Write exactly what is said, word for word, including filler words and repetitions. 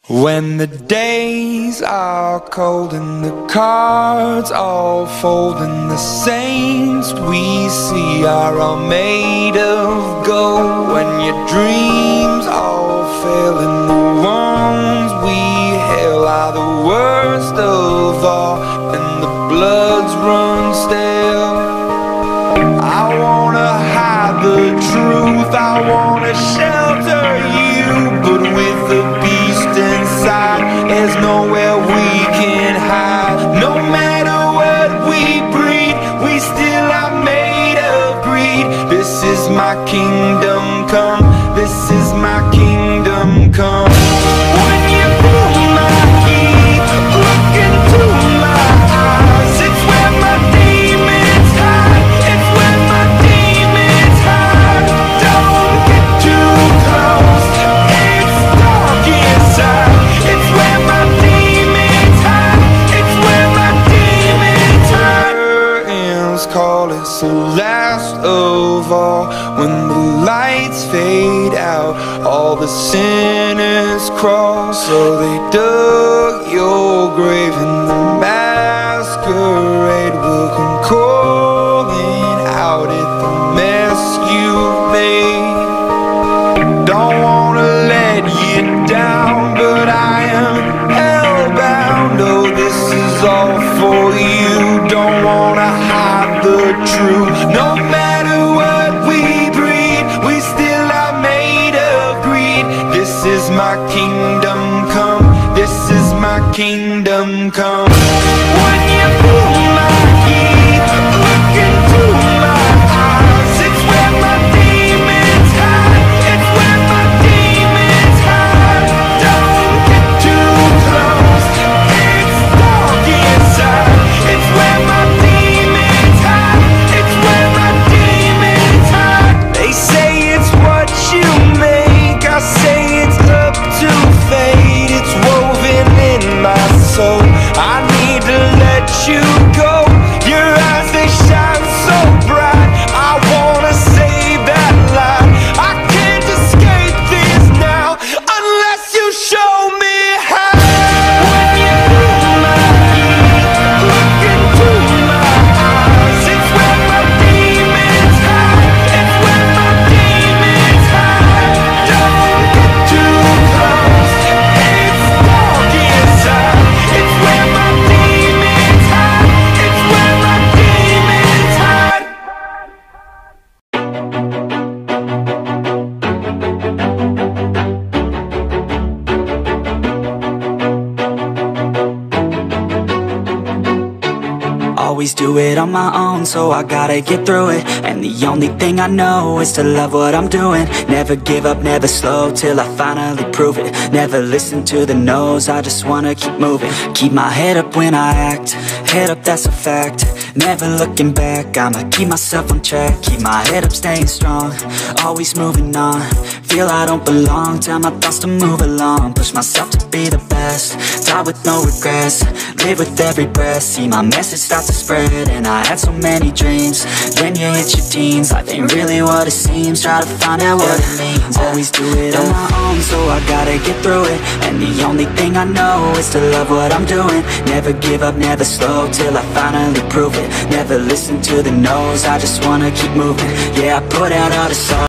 When the days are cold and the cards all fold and the saints we see are all made of gold, when your dreams all fail and the ones we hail are the worst of all and the bloods run stale, I wanna hide the truth, I wanna shelter you, but with the beast inside, there's nowhere we can hide. No matter what we breed, we still are made of greed. This is my kingdom come, this is my kingdom come. When you feel my heat, look into my eyes, it's where my demons hide, it's where my demons hide. Don't get too close, it's dark inside, it's where my demons hide, it's where my demons hide. Curtains call, it's the last of all. When the lights fade out, all the sinners crawl. So they dug your grave and the masquerade will come calling out at the mess you've made. Don't wanna let you down, but I am hellbound. Oh, this is all for you. Don't wanna hide the truth. No matter what we breed, we still are made of greed. This is my kingdom come, this is my kingdom come. When you feel my heat, look into my eyes, it's where my demons hide, it's where my demons hide. Don't get too close, it's dark inside, it's where my demons hide, it's where my demons hide. They say it's what you make, I say it's up to fate. It's woven in my soul, I need to let you go. Your eyes, they shine so bright, I wanna save that light. I can't escape this now unless you show me how. When you feel my heat, look into my eyes, it's where my demons hide, it's where my demons hide. Don't get too close, it's dark inside, it's where my demons hide, it's where my demons hide. Always do it on my own, so I gotta get through it. And the only thing I know is to love what I'm doing. Never give up, never slow, till I finally prove it. Never listen to the no's, I just wanna keep moving. Keep my head up when I act, head up, that's a fact. Never looking back, I'ma keep myself on track. Keep my head up, staying strong, always moving on. Feel I don't belong, tell my thoughts to move along. Push myself to be the best, die with no regrets. Live with every breath, see my message start to spread. And I had so many dreams, then you hit your teens. Life ain't really what it seems, try to find out what it means. Always do it on my own, so I gotta get through it. And the only thing I know is to love what I'm doing. Never give up, never slow, till I finally prove it. Never listen to the no's, I just wanna keep moving. Yeah, I put out all the songs.